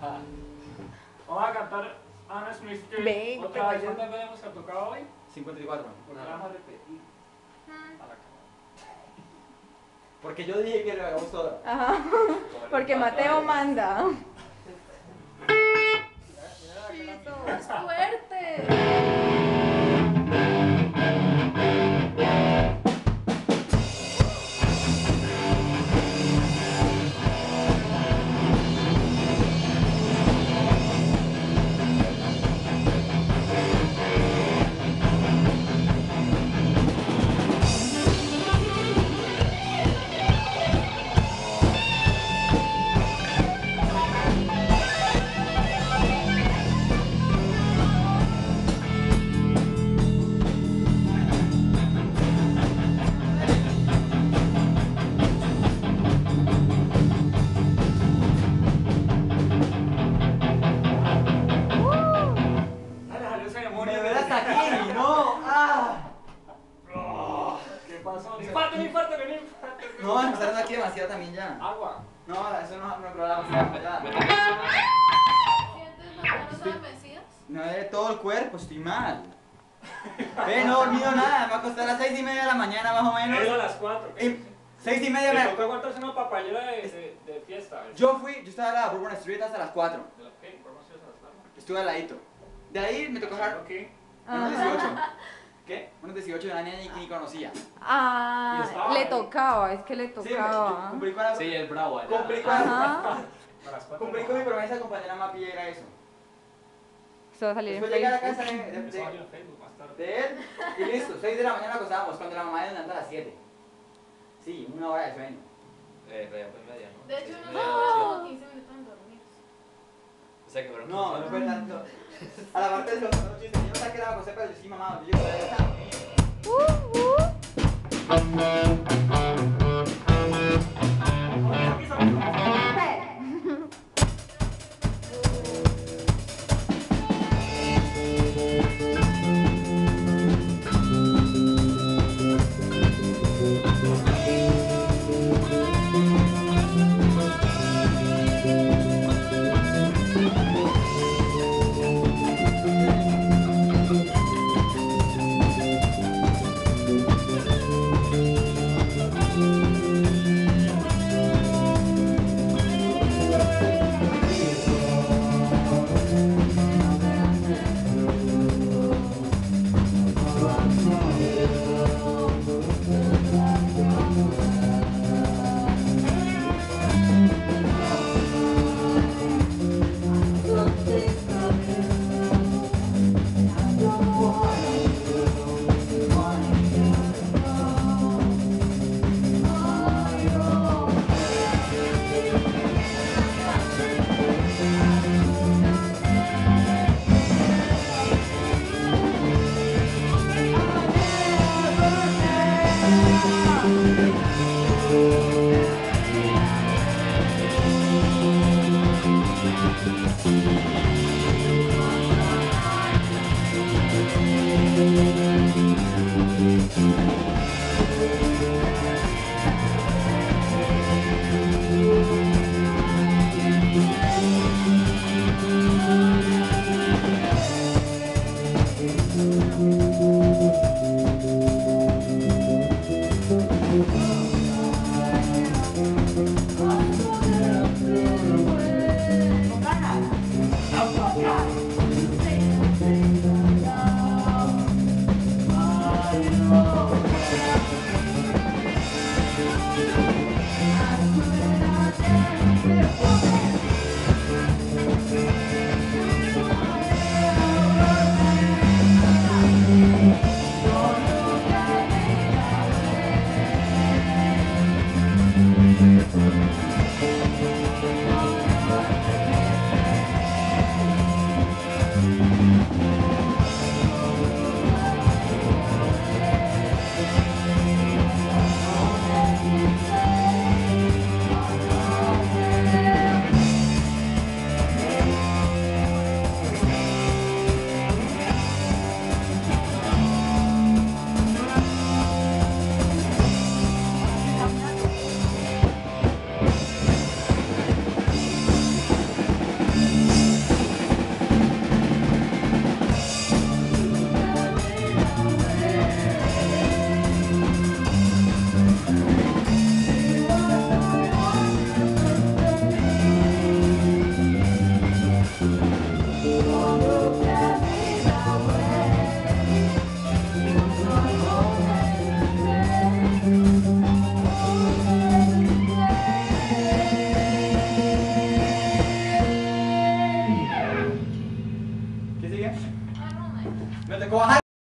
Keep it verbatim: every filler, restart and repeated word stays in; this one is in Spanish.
Vamos a cantar Anna Smith. Ven, ¿Otra vez cuántas veces hemos tocado hoy? cincuenta y cuatro. Porque la vamos a repetir Mm. a la cámara. Porque yo dije que lo hagamos todas. Ajá. Porque Mateo manda. ¡Es fuerte! Dale, salió esa ¡Me memoria. verás aquí! ¡No! ¡Ah! ¿Qué pasó? ¡Un infarto, un infarto, un infarto! No, me está dando aquí demasiado también ya. Agua. No, eso no no pero la demasiado ya. ¿Sientes las manos adormecidas? Me duele todo el cuerpo, estoy mal. Ve, no he dormido nada, me va a costar a las seis y media de la mañana más o He ido a menos. las cuatro. Y seis y media Me me... tocó aguantarse una papayera de, de, de fiesta. Yo fui, yo estaba en la Bourbon Street hasta las cuatro. ¿De la qué? ¿Información a las cuatro? Estuve al ladito. De ahí me tocó dejar Ok. unos dieciocho. ¿Qué? Unos dieciocho de una niña que ni conocía. Ah, Y estaba le ahí. tocaba, es que le Sí, yo tocaba. cumplí con la... Sí, el bravo allá. Cumplí con, Ajá. A las cuatro. cumplí con mi promesa de acompañar a Mapi y era eso. Esto va a salir en Después llegué a la Facebook. casa de, de- Eso salió de- en Facebook más tarde. de él y listo, seis de la mañana acostábamos cuando la mamá de levanta a las siete. Sí, una hora de sueño. Eh, pero ya fue media, ¿no? De hecho, Sí, uno media, se sí. como quince minutos en dormir. O sea que fueron No, no fue tanto. A la parte de los otros chistes, yo no sabía que era José, pero yo sí mamado. Yo, yo, Uh, uh.